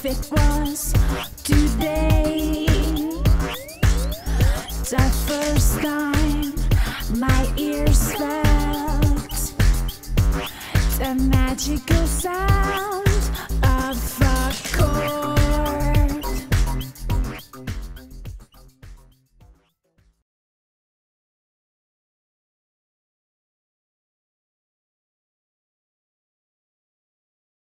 if it was today. The first time my ears felt the magical sound